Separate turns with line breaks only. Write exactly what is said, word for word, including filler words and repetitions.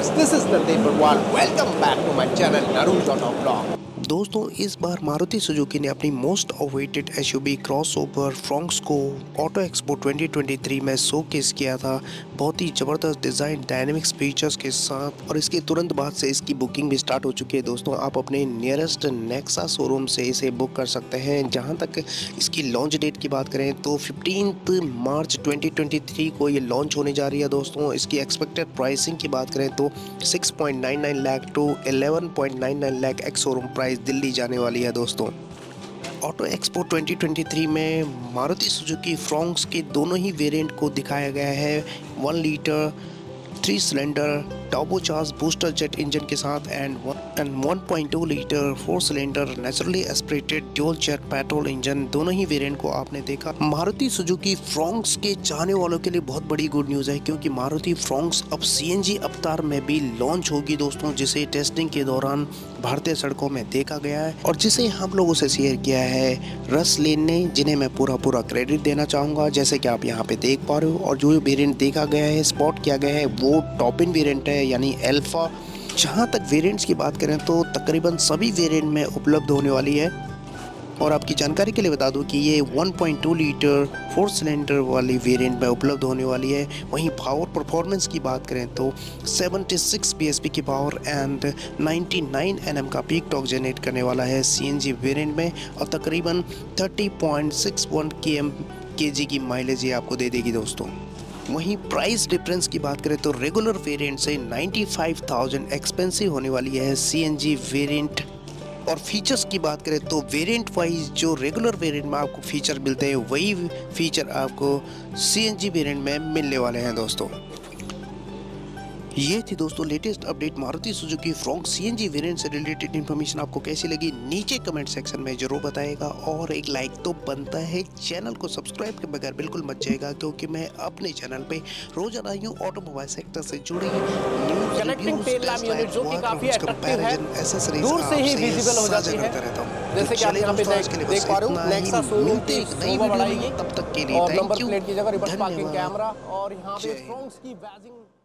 viewers, this is Nandip Barwal. Welcome back to my channel Naruto Vlog.
दोस्तों इस बार Maruti Suzuki ने अपनी most awaited SUV crossover Fronx को auto expo twenty twenty three में showcase किया था। बहुत ही ज़बरदस्त डिज़ाइन, डायनेमिक्स फीचर्स के साथ, और इसके तुरंत बाद से इसकी बुकिंग भी स्टार्ट हो चुकी है। दोस्तों आप अपने नियरेस्ट नेक्सा शोरूम से इसे बुक कर सकते हैं। जहां तक इसकी लॉन्च डेट की बात करें तो fifteenth March twenty twenty three को ये लॉन्च होने जा रही है। दोस्तों इसकी एक्सपेक्टेड प्राइसिंग की बात करें तो six point nine nine lakh to eleven point nine nine lakh ex showroom price Delhi जाने वाली है। दोस्तों auto expo twenty twenty three में मारुति सुजुकी फ्रॉन्क्स के दोनों ही वेरिएंट को दिखाया गया है। One litre three cylinder turbocharge booster jet engine के साथ and and one point two litre four cylinder naturally aspirated dual jet petrol engine, दोनों ही वेरिएंट को आपने देखा। मारुति सुजुकी फ्रॉन्क्स के चाहने वालों के लिए बहुत बड़ी गुड न्यूज़ है, क्योंकि मारुति फ्रॉन्क्स अब सीएनजी अवतार में भी लॉन्च होगी। दोस्तों जिसे टेस्टिंग के दौरान भारतीय सड़कों में देखा गया है और जिसे हम लोगों से शेयर किया है रसलेन ने, जिन्हें मैं पूरा पूरा क्रेडिट देना चाहूँगा। जैसे कि आप यहाँ पे देख पा रहे हो, और जो वेरिएंट देखा गया है, स्पॉट किया गया है, वो टॉप इन वेरिएंट है यानी अल्फा। जहाँ तक वेरिएंट्स की बात करें तो तकरीबन सभी वेरिएंट में उपलब्ध होने वाली है। और आपकी जानकारी के लिए बता दूं कि ये one point two litre four cylinder वाली वेरिएंट में उपलब्ध होने वाली है। वहीं पावर परफॉर्मेंस की बात करें तो सेवेंटी सिक्स बीएचपी की power and ninety nine Nm का पीक टॉर्क जनरेट करने वाला है सीएनजी वेरिएंट में, और तकरीबन thirty point six one km kg की माइलेज ये आपको दे देगी। दोस्तों वहीं प्राइस डिफरेंस की बात करें तो रेगुलर वेरिएंट से नाइंटी फाइव थाउजेंड एक्सपेंसिव होने वाली है सीएनजी वेरिएंट। और फीचर्स की बात करें तो वेरिएंट वाइज जो रेगुलर वेरिएंट में आपको फीचर मिलते हैं वही फीचर आपको सीएनजी वेरिएंट में मिलने वाले हैं। दोस्तों ये थी दोस्तों latest update Maruti Suzuki Fronx CNG variant से रिलेटेड इन्फॉर्मेशन आपको कैसी लगी नीचे कमेंट सेक्शन में जरूर बताएगा, और एक लाइक तो बनता है। चैनल को सब्सक्राइब के बगैर बिल्कुल मत जाएगा, क्योंकि मैं अपने चैनल पे रोजाना यूं ऑटोमोबाइल सेक्टर से जुड़ी news,
connecting tail lamp unit जो कि काफी अट्रैक्टिव है, दूर से ही विजिबल हो जाती है। जैसे कि आप यहाँ पे देख पा रहे हो नेक्सा शोरूम की शोभा बढ़ाएगी।
तब तक के लिए
और नंबर
थैंक यू,
प्लेट की जगह रिवर्स पार्किंग
धन्यवाद।
कैमरा, और यहाँ पे फ्रॉन्क्स की बैजिंग